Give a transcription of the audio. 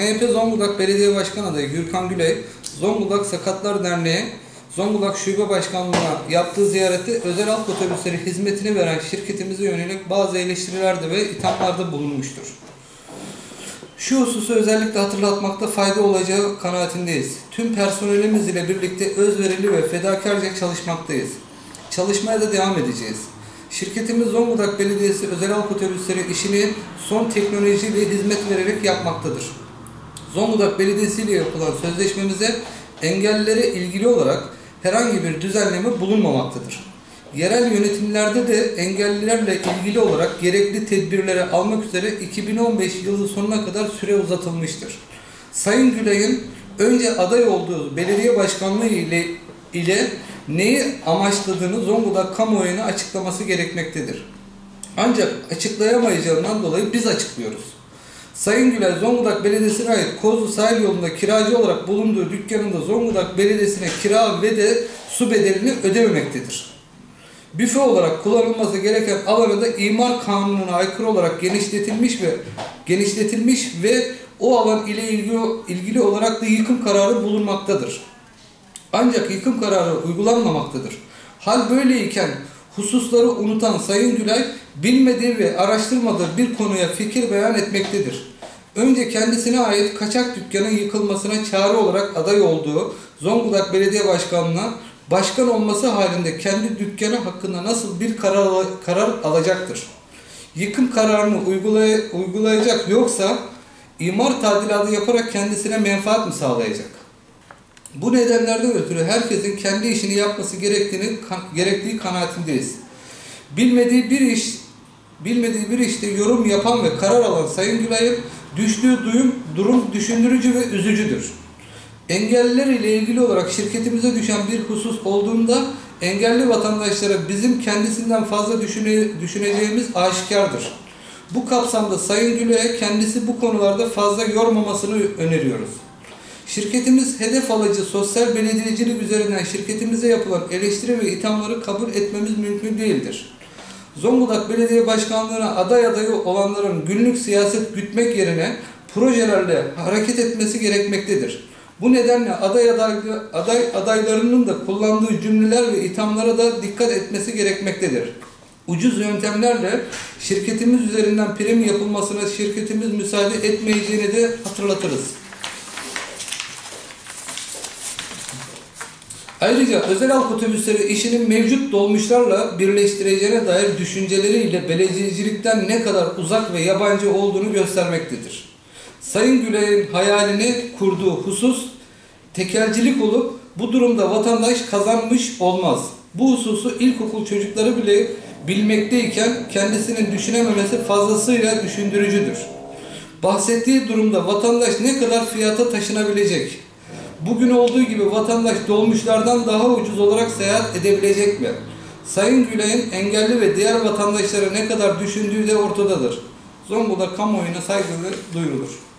MHP Zonguldak Belediye Başkan Adayı Gürkan Güley, Zonguldak Sakatlar Derneği, Zonguldak Şube Başkanlığı'na yaptığı ziyarette özel halk otobüsleri hizmetini veren şirketimize yönelik bazı eleştirilerde ve ithamlarda bulunmuştur. Şu hususu özellikle hatırlatmakta fayda olacağı kanaatindeyiz. Tüm personelimiz ile birlikte özverili ve fedakarca çalışmaktayız. Çalışmaya da devam edeceğiz. Şirketimiz Zonguldak Belediyesi özel halk otobüsleri işini son teknolojiyle hizmet vererek yapmaktadır. Zonguldak Belediyesi ile yapılan sözleşmemize engellilere ilgili olarak herhangi bir düzenleme bulunmamaktadır. Yerel yönetimlerde de engellilerle ilgili olarak gerekli tedbirleri almak üzere 2015 yılı sonuna kadar süre uzatılmıştır. Sayın Güley'in önce aday olduğu belediye başkanlığı ile neyi amaçladığını Zonguldak kamuoyuna açıklaması gerekmektedir. Ancak açıklayamayacağından dolayı biz açıklıyoruz. Sayın Güley, Zonguldak Belediyesi'ne ait Kozlu Sahil Yolu'nda kiracı olarak bulunduğu dükkanında Zonguldak Belediyesi'ne kira ve de su bedelini ödememektedir. Büfe olarak kullanılması gereken alanı da imar kanununa aykırı olarak genişletilmiş ve o alan ile ilgili olarak da yıkım kararı bulunmaktadır. Ancak yıkım kararı uygulanmamaktadır. Hal böyleyken hususları unutan Sayın Güley, bilmediği ve araştırmadığı bir konuya fikir beyan etmektedir. Önce kendisine ait kaçak dükkanın yıkılmasına çare olarak aday olduğu Zonguldak Belediye Başkanlığı'na başkan olması halinde kendi dükkanı hakkında nasıl bir karar alacaktır? Yıkım kararını uygulayacak, yoksa imar tadilatı yaparak kendisine menfaat mi sağlayacak? Bu nedenlerden ötürü herkesin kendi işini yapması gerektiği kanaatindeyiz. Bilmediği bir işte yorum yapan ve karar alan Sayın Güley'in düştüğü durum düşündürücü ve üzücüdür. Engelliler ile ilgili olarak şirketimize düşen bir husus olduğunda engelli vatandaşlara bizim kendisinden fazla düşüneceğimiz aşikardır. Bu kapsamda Sayın Güley'e kendisi bu konularda fazla yormamasını öneriyoruz. Şirketimiz hedef alıcı sosyal belediyecilik üzerinden şirketimize yapılan eleştiri ve ithamları kabul etmemiz mümkün değildir. Zonguldak Belediye Başkanlığı'na adayı olanların günlük siyaset gütmek yerine projelerle hareket etmesi gerekmektedir. Bu nedenle adaylarının da kullandığı cümleler ve ithamlara da dikkat etmesi gerekmektedir. Ucuz yöntemlerle şirketimiz üzerinden prim yapılmasına şirketimiz müsaade etmeyeceğini de hatırlatırız. Ayrıca özel halk otobüsleri işinin mevcut dolmuşlarla birleştireceğine dair düşünceleriyle belediyecilikten ne kadar uzak ve yabancı olduğunu göstermektedir. Sayın Güley'in hayalini kurduğu husus tekelcilik olup bu durumda vatandaş kazanmış olmaz. Bu hususu ilkokul çocukları bile bilmekteyken kendisinin düşünememesi fazlasıyla düşündürücüdür. Bahsettiği durumda vatandaş ne kadar fiyata taşınabilecek? Bugün olduğu gibi vatandaş dolmuşlardan daha ucuz olarak seyahat edebilecek mi? Sayın Güley'in engelli ve diğer vatandaşlara ne kadar düşündüğü de ortadadır. Zonguldak kamuoyuna saygı duyurulur.